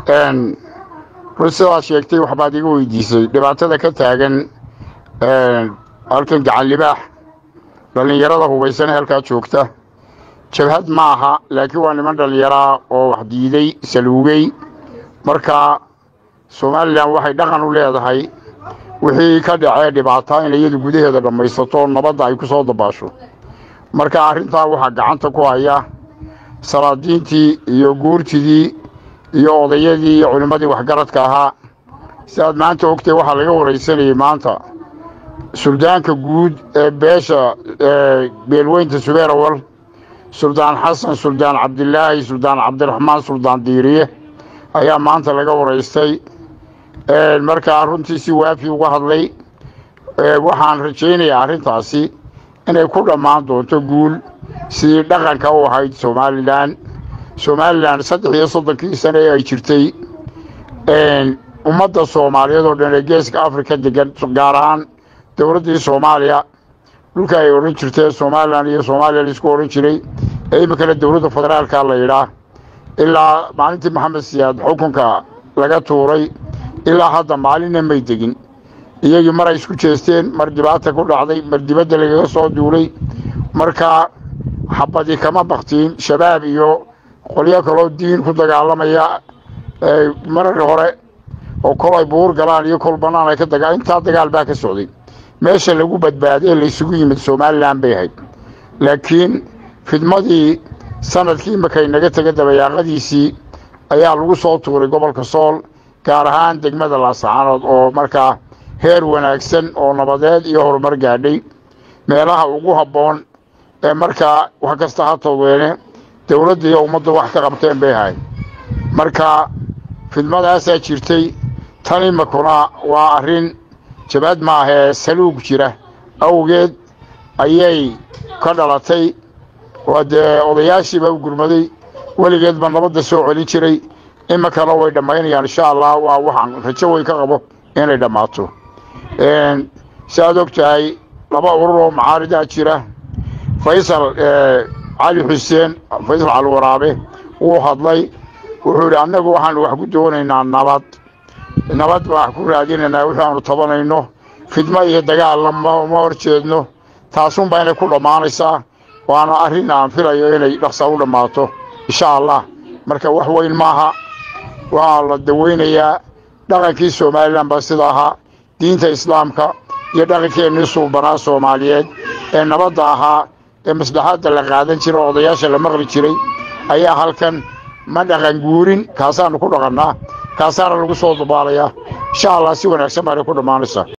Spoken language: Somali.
een ruushada sheegtay waxbaad igu weydiisay dhibaatada ka taagan halkan gacan libaax dhalinyarada hubaysan halka joogta jabhad maaha laakiin waa niman dhalinyaro oo wax diiday saluugay marka Soomaaliland waxay dhaqan u leedahay wixii ka dhacay dhibaato in iyadu gudaheeda dhamaysato nabadda ay ku soo dabaasho marka arrinta waxa gacanta ku haya salaadiintii iyo guurtidii iyo odayadii iyo culimadii waxgaradka ahaa sidaad maanta ogtay waxa laga wareysanayay maanta suldaanka guud ee beesha beelweynta Subeerawal Suldaan Xasan Suldaan Cabdillaahi Suldaan Cabdiraxmaan Suldaan Diiriye ayaa maanta laga wareystay marka runtii si waafi uga hadlay waxaan rajaynayaa arrintaasi inay ku dhamaan doonto guul si dhaqanka u ahayd Soomaaliland 33 sano ay jirtay ummadda Soomaaliyeed oo dhan ee geeska Afrika degan gaar ahaan dawladda Soomaaliya dhulka ay oran jirtay Soomaaliland iyo Soomaaliya isku oran jiray ay markale dawladda federaalka la yiraahdo ilaa maalintii Maxamed Siyaad xukunka laga tuuray ilaa hadda maalin may degin iyagii mar ay isku jeesteen mar dibadda ku dhacday mar dibadda laga soo duulay marka xabadi kama baqtiin shabaab iyo qoliyo kale diin ku dagaalamaya marar hore oo kolay buur galaan iyo kol banaan ay ka dagaal baa ka socday meesha lagu badbaaday la isugu yimid Soomaaliland bay ahayd laakiin fidmadii sanadkii markay naga tagay dabayaaqadiisii ayaa lagu soo tuuray gobolka Sool gaar ahaan degmada Laascaanood oo markaa heer wanaagsan oo nabadeed iyo horumar gaadhay meelaha ugu habboon ee markaa wax kasta ha toodeene dawladda iyo ummadda wax ka qabteen bay ahayd marka fidmadaas ay jirtay tani makuna waa arrin jabad ma aha saluug jira awgeed ayay ka dhalatay wada odayaashiiba u gurmaday waligeed ba nabadda soo celin jiray ima kale way dhamaynayaan insha Allah waa waxaan rajo way ka qabo inay dhamaato saad ogtahay laba urur oo mucaarida jira Faysal Ali Xuseen Faysal Al Waraabe oo hadlay wuxuu anagu waxaan wax ku doonaynaa nabad wax ku raadinaynaa waxaanu tabanayno fidma iyo dagaal lama horjeedno taasun bayna ku dhamaanaysaa waana arrin aan filayo inay dhaqso u dhamaato insha Allah marka wax weyn maaha waa la daweynayaa dhaqankii Soomaaliland ba sida ahaa diinta Islaamka iyo dhaqankeena suubanaa Soomaaliyeed ee nabadda ahaa ee maslaxada la qaadan jiray odayaasha la maqli jiray ayaa halkan ma dhaqan guurin kaasaan ku dhaqanaa kaasaan lagu soo dabaalayaa insha Allah si wanaagsan baa ku dhamaanaysaa